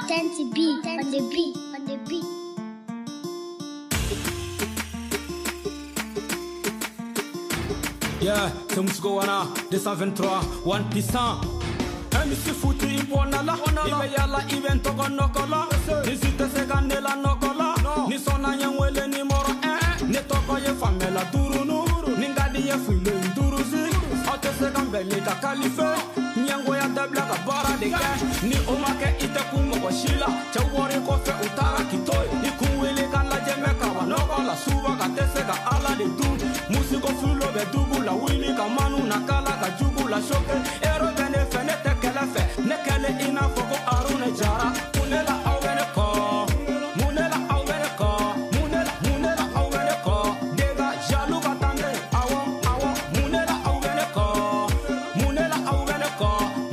Tenty beat on the beat, on the beat. Yeah, c'est Mousgowana, 223, One Puissant. MC Foutu Ibonala, Ibeyala, Iben Togo Nokola, Nisite Segandela Nokola, Nisona Yangwele ni Moro 1, Netoko ye Famela Durunu, Ningadi ye Fule Duruzi, Ote Segambele ka Kalife, Nyango ya Deblaga Bara de Ni Omake Itekumo Washila, Chawari Kofe Utara Kitoi, Ikuwele Kala Jemeka Wanokola, Suba Katesega Ala de Du, Musiko Fulo Bedugu la Willy Kamanu Nakala Kajugu la Shoke, Ero Bene Fenete Kelefe, Nekele Ina Foko Arune Jara, Munela Awene Ko, Munela Awene Ko, Munela Awene Ko, Dega Jalu Batande, Awa, Munela Awene Ko, Munela Awene Ko,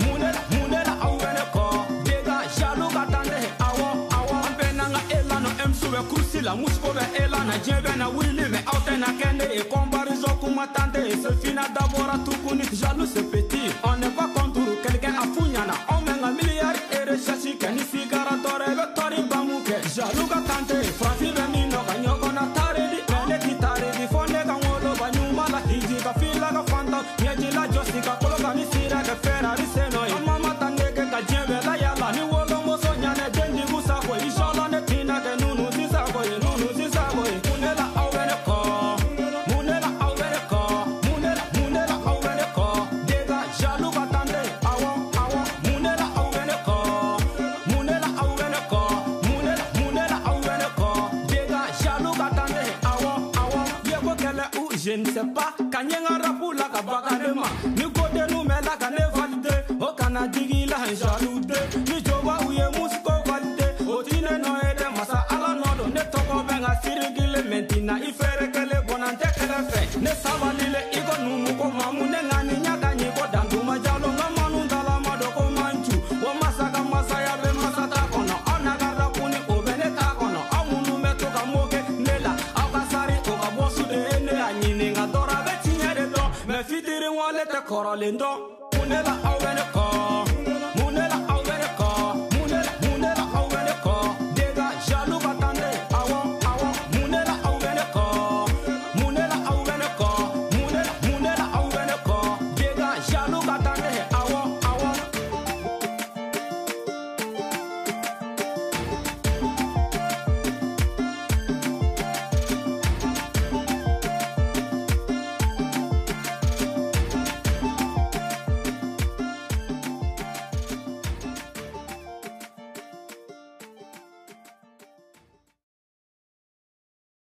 Munela Awene Ko, Dega Jalu Batande, Awa, Ambenanga Elano Msuwe Kusila, Muskove Elana, Jebena Willy, me Autena Kende, et Kombarizo Kumatande, et Sefina Dabora Tukuni, Jaloux c'est petit, on n'est pas contre quelqu'un à Funyana, on met un milliard et recherche Keni Figara Torebe Tori Bamuke, Jaloux Gatante, Frafi Benino, Ganyogona Taredi, Meleki Taredi, Fonega Wolo, Banyumala, Hijika Filaga Fanta, Yajila Josika, Kologami Sira, Ferrari Seno, Mama Tangeke, Kajemela Yala, Ni Wolo Mosonyane, Jendi Musako, Ishala Netina, Nunu Zisago, Nunu Zisago, Munela Awene Ko, Munela Awene Ko, Munela Awene Ko, Dega Jaloux Gatande, Awa, Munela Awene Ko, Munela Awene Ko, Munela Awene Ko, Dega Jaloux Gatande, Awa, Yego Kele ou je ne sais pas, Kanyenga Rapula Kabakanema, Nikode Numela Kane Valide, Okana Digila Jaloude, Nijoba Uye Musko Valide, Otine Noede Masa Ala Nodo, Netoko Benga Sirigile Mentina, Ifere Kele Bonante Kele Fe, Ne Savalile Igo Numuko Mamu Nengani Nyaga Niko Danduma Jalo Ngamanu Ndala Madoko Manchu, Wamasaka Masaya Be Masata Kono, Onagara Puni Obene Takono, Amunu Metoka Moke Nela, Akasari Oka Bosu de Ene Anyine Ngadora Betinye de Don, Me Fitiri Wale Te Korolendo, Munela Awene Ko.